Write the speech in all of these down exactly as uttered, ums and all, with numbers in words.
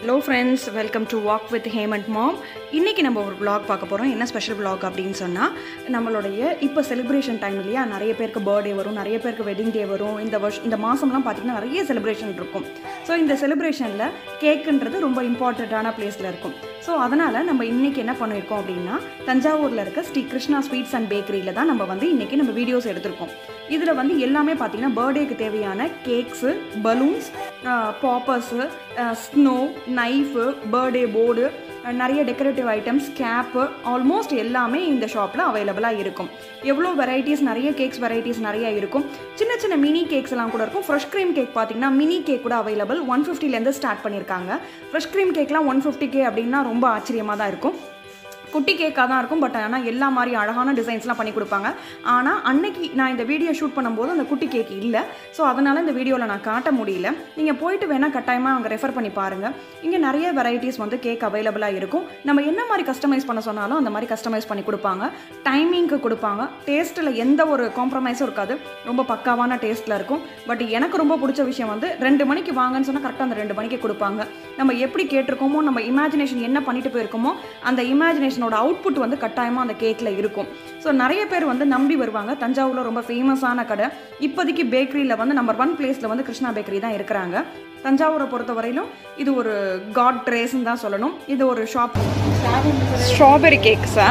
Hello friends, welcome to Walk with Hemant Mom. இன்னைக்கு நம்ம ஒரு vlog பார்க்க போறோம். என்ன ஸ்பெஷல் vlog அப்படினு சொன்னா நம்மளுடைய இப்போ செலிப்ரேஷன் டைம் இல்லையா, நிறைய பேருக்கு பர்த்டே வரும், நிறைய பேருக்கு வெட்டிங் டே வரும். இந்த வருஷம் இந்த மாசம்லாம் பாத்தீங்கன்னா நிறைய செலிப்ரேஷன் இருக்கும். ஸோ இந்த செலிப்ரேஷன்ல கேக்குன்றது ரொம்ப இம்பார்ட்டன்ட்டான பிளேஸ்ல இருக்கும். ஸோ அதனால நம்ம இன்னைக்கு என்ன பண்ணியிருக்கோம் அப்படின்னா தஞ்சாவூர்ல இருக்க ஸ்ரீ கிருஷ்ணா ஸ்வீட்ஸ் அண்ட் பேக்கரியில தான் நம்ம வந்து இன்னைக்கு நம்ம வீடியோஸ் எடுத்திருக்கோம். இதுல வந்து எல்லாமே பார்த்தீங்கன்னா பர்த்டேக்கு தேவையான cakes, balloons, poppers, snow, knife, birthday board, நிறைய டெக்கரேட்டிவ் ஐட்டம்ஸ், கேப்பு, ஆல்மோஸ்ட் எல்லாமே இந்த ஷாப்பில் அவைலபிளாக இருக்கும். எவ்வளோ வெரைட்டிஸ், நிறைய கேக்ஸ் வெரைட்டிஸ் நிறைய இருக்கும். சின்ன சின்ன மினி கேக்ஸ் எல்லாம் கூட இருக்கும். ஃப்ரெஷ் க்ரீம் கேக் பார்த்தீங்கன்னா மினி கேக் கூட அவைலபிள். ஒன் ஃபிஃப்டிலேருந்து ஸ்டார்ட் பண்ணியிருக்காங்க. ஃப்ரெஷ் க்ரீம் கேக்லாம் ஒன் ஃபிஃப்டி கே அப்படின்னா ரொம்ப ஆச்சரியமாக தான் இருக்கும். குட்டி கேக்காக தான் இருக்கும். பட் ஆனால் எல்லா மாதிரி அழகான டிசைன்ஸ்லாம் பண்ணி கொடுப்பாங்க. ஆனால் அன்னைக்கு நான் இந்த வீடியோ ஷூட் பண்ணும்போது அந்த குட்டி கேக் இல்லை. ஸோ அதனால் இந்த வீடியோவில் நான் காட்ட முடியல. நீங்கள் போயிட்டு வேணால் கட்டாயமாக அங்கே ரெஃபர் பண்ணி பாருங்கள். இங்கே நிறைய வெரைட்டிஸ் வந்து கேக் அவைலபிளாக இருக்கும். நம்ம என்ன மாதிரி கஸ்டமைஸ் பண்ண சொன்னாலும் அந்த மாதிரி கஸ்டமைஸ் பண்ணி கொடுப்பாங்க. டைமிங்க்கு கொடுப்பாங்க. டேஸ்ட்டில் எந்த ஒரு காம்ப்ரமைஸும் இருக்காது. ரொம்ப பக்காவான டேஸ்ட்டில் இருக்கும். பட் எனக்கு ரொம்ப பிடிச்ச விஷயம் வந்து ரெண்டு மணிக்கு வாங்கன்னு சொன்னால் கரெக்டாக அந்த ரெண்டு மணிக்கு கொடுப்பாங்க. நம்ம எப்படி கேட்டிருக்கோமோ, நம்ம இமேஜினேஷன் என்ன பண்ணிட்டு போயிருக்கோமோ அந்த இமேஜினேஷன் அவுட்புட் வந்து கட்டாயமா அந்த கேக்ல இருக்கும். ஸோ நிறைய பேர் வந்து நம்பி வருவாங்க. தஞ்சாவூர்ல ரொம்ப ஃபேமஸான கடை. இப்போதைக்கு பேக்கரியில் வந்து நம்பர் ஒன் பிளேஸ்ல வந்து கிருஷ்ணா பேக்கரி தான் இருக்கிறாங்க. தஞ்சாவூரை பொறுத்த வரையிலும் இது ஒரு காட் ட்ரேஸ்ன்னு தான் சொல்லணும். இது ஒரு ஷாப். ஸ்ட்ராபெரி கேக்ஸா?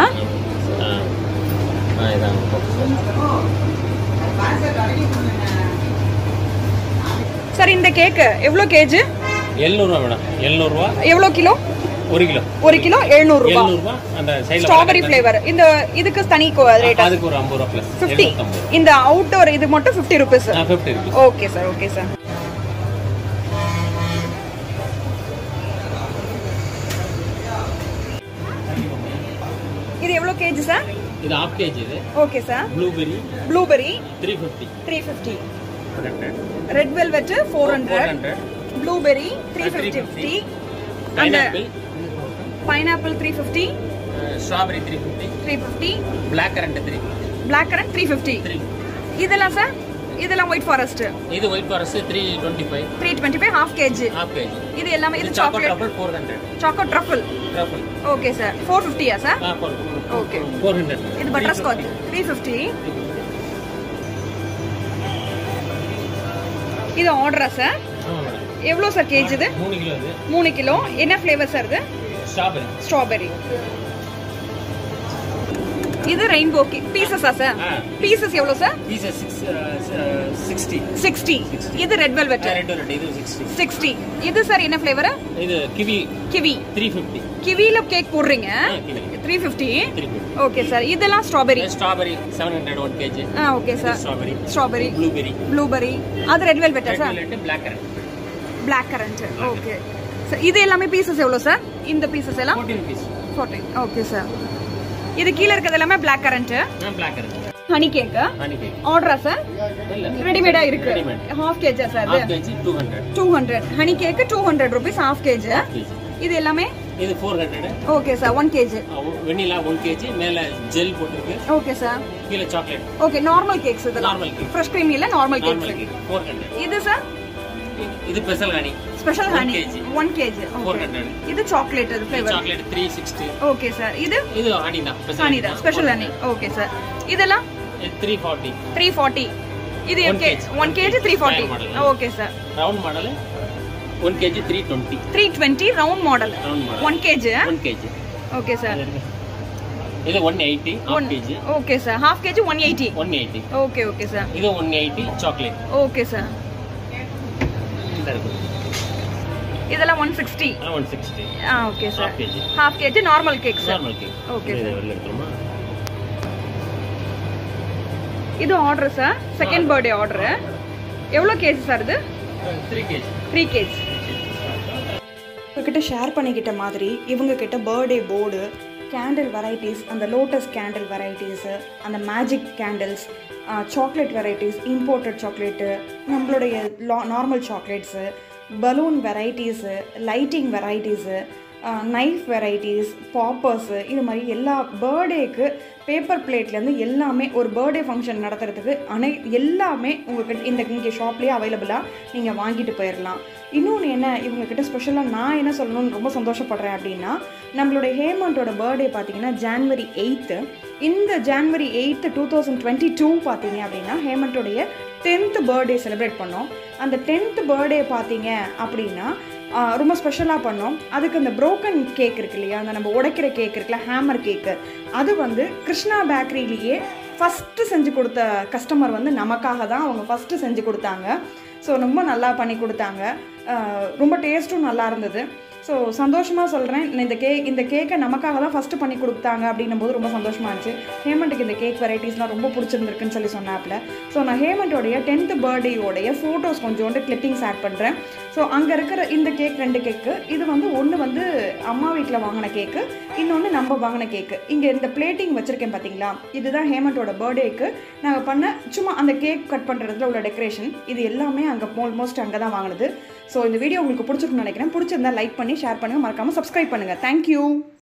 சார் இந்த கேக்கு எவ்வளோ கேஜி? எழுநூறு ரூபா மேடம். எழுநூறு ரூபா. எவ்வளோ கிலோ? ஒரு கிலோ. ஒரு கிலோ எழுநூறு ரூபாய். அந்த சைடுல ஸ்ட்ராபெரி ஃப்ளேவர். இந்த இதுக்கு தனி ரேட். அதுக்கு ஒரு ஐம்பது ரூபாய் பிளஸ் ஐம்பது. இந்த அவுட்டோர் இது மட்டும் ஐம்பது ரூபாய். ஐம்பது ரூபாய். Okay sir, okay sir. இது எவ்வளவு கேஜி சார்? இது half kg இது. Okay sir. Blueberry. Blueberry three fifty. three fifty. Red velvet four hundred. Blueberry three fifty. Pineapple. Pineapple three fifty. Uh, strawberry three fifty. three fifty. Black currant three fifty. Black currant three fifty. இதெல்லாம் sir? இதெல்லாம் white forest. இது white forest three twenty-five. three twenty-five half kg. half kg. இது எல்லாமே இது chocolate chocolate truffle four hundred. chocolate truffle. Truffle. Okay sir. four fifty ஆ சார்? ஆ four fifty. ஓகே. four hundred. இது பட்டர் ஸ்காட்ச் three fifty. இது ஆர்டரா சார்? ஆமா மேடம். எவ்வளவு சார் கேஜி இது? மூணு கிலோ இது. மூணு கிலோ. என்ன ஃப்ளேவர் சார் இது? ஸ்ட்ராபெரி. ஸ்ட்ராபெரி. இது ரெயின்போ பீசஸா சார்? பீசஸ் எவ்வளவு சார்? Pieces sixty. sixty. இது ரெட் வெல்வெட். ரெட் வெல்வெட் இது sixty. sixty. இது சார் என்ன ஃப்ளேவர்? இது கிவி. Kiwi three fifty. கிவில கேக் போடுறீங்க? three fifty. Okay sir. இதெல்லாம் strawberry. Strawberry seven hundred one kg. ஆ okay sir. Strawberry. Strawberry. Blueberry. Blueberry. அது ரெட் வெல்வெட்டா sir? Red velvet black currant. black currant. Okay sir. இது எல்லாமே pieces எவ்வளவு sir? இந்த பீசஸ் எல்லாம் fourteen piece. fourteen. Okay sir. இது கீழ இருக்கிறது எல்லாமே black currant. ஆ black currant. Honey cake. Honey cake. ஆர்டரா சார்? இல்ல. ரெடிமேடா இருக்கு. half kg சார் இது? half kg two hundred. two hundred. Honey cake two hundred rupees half kg. இது எல்லாமே இது four hundred. Okay sir. one kg. Vanilla one kg. மேல gel போட்டுருக்கு. Okay sir. கீழ சாக்லேட். ஓகே நார்மல் கேக்ஸ் இது. Normal cake. Fresh cream இல்ல normal cakes. four hundred. இது sir? இது special honey. Special honey one kg. four hundred. இது chocolate இது flavour. Chocolate three sixty. Okay sir. இது இது ஹனி தான். ஹனி தான். Special honey. Okay sir. இதெல்லாம் three forty. three forty. இது one kg three forty. Okay sir. Round model one kg three twenty. three twenty round model. one kg. one kg. Okay sir. இது one eighty half kg. Okay sir. half kg one eighty. one eighty. Okay okay sir. இது one eighty chocolate. Okay sir. இந்த இருக்கு. இதெல்லாம் one sixty. ஆ one sixty. ஆ okay sir. half kg. half kg normal cake sir. Normal cake. Okay sir. இது வரல இருக்குமா? இது order sir. Second birthday order. எவ்வளவு கேஜி சார் இது? three kg. three kg. இவங்ககிட்ட ஷேர் பண்ணிக்கிட்ட மாதிரி இவங்க கிட்ட பர்த்டே போர்டு, கேண்டில் வெரைட்டிஸ், அந்த லோட்டஸ் கேண்டில் வெரைட்டிஸு, அந்த magic candles, chocolate varieties, imported chocolate, நம்மளுடைய normal chocolates, balloon varieties, lighting varieties, knife varieties, poppers, இது மாதிரி எல்லா பர்த்டேக்கு பேப்பர் பிளேட்லேருந்து எல்லாமே ஒரு பர்த்டே ஃபங்க்ஷன் நடத்துறதுக்கு அனை எல்லாமே உங்கள்கிட்ட இந்த இங்கே ஷாப்லேயே அவைலபிளாக நீங்கள் வாங்கிட்டு போயிடலாம். இன்னொன்று என்ன இவங்கக்கிட்ட ஸ்பெஷலாக நான் என்ன சொல்லணும்னு ரொம்ப சந்தோஷப்படுறேன் அப்படின்னா, நம்மளுடைய ஹேமண்டோட பர்த்டே பார்த்தீங்கன்னா ஜான்வரி எயித்து. இந்த January eight two thousand twenty two பார்த்தீங்க அப்படின்னா ஹேமண்டோடைய டென்த்து பர்த்டே செலிப்ரேட் பண்ணோம். அந்த டென்த்து பர்த்டே பார்த்தீங்க அப்படின்னா ரொம்ப ஸ்பெஷலாக பண்ணோம். அதுக்கு அந்த ப்ரோக்கன் கேக் இருக்கு இல்லையா, அந்த நம்ம உடைக்கிற கேக் இருக்குல்ல, ஹேமர் கேக்கு, அது வந்து கிருஷ்ணா பேக்கரியிலேயே ஃபஸ்ட்டு செஞ்சு கொடுத்த கஸ்டமர் வந்து நமக்காக தான் அவங்க ஃபஸ்ட்டு செஞ்சு கொடுத்தாங்க. ஸோ ரொம்ப நல்லா பண்ணி கொடுத்தாங்க. ரொம்ப டேஸ்ட்டும் நல்லா இருந்தது. ஸோ சந்தோஷமாக சொல்கிறேன், இந்த கேக் இந்த கேக்கை நமக்காக தான் ஃபஸ்ட்டு பண்ணி கொடுத்தாங்க அப்படின்னும் போது ரொம்ப சந்தோஷமாக இருந்துச்சு. ஹேமண்ட்டுக்கு இந்த கேக் வெரைட்டிஸ்லாம் ரொம்ப பிடிச்சிருந்துருக்குன்னு சொல்லி சொன்னாப்பில். ஸோ நான் ஹேமண்ட்டோடைய டென்த்து பர்த்டேயோடைய ஃபோட்டோஸ் கொஞ்சோண்டு கிளிப்பிங்ஸ் ஆட் பண்ணுறேன். ஸோ அங்கே இருக்கிற இந்த கேக் ரெண்டு கேக்கு, இது வந்து ஒன்று வந்து அம்மா வீட்டில் வாங்கின கேக்கு, இன்னொன்று நம்ம வாங்கின கேக்கு. இங்கே இந்த பிளேட்டிங் வச்சுருக்கேன் பார்த்தீங்களா, இதுதான் ஹேமண்ட்டோட பர்த்டேக்கு நாங்கள் பண்ண சும்மா அந்த கேக் கட் பண்ணுறதுல உள்ள டெக்கரேஷன். இது எல்லாமே அங்கே ஆல்மோஸ்ட் அங்கே தான் வாங்கினது. ஸோ இந்த வீடியோ உங்களுக்கு பிடிச்சிருக்குன்னு நினைக்கிறேன். பிடிச்சிருந்தா லைக் பண்ணி ஷேர் பண்ணுங்கள், மறக்காமல் சப்ஸ்கிரைப் பண்ணுங்கள். தேங்க்யூ.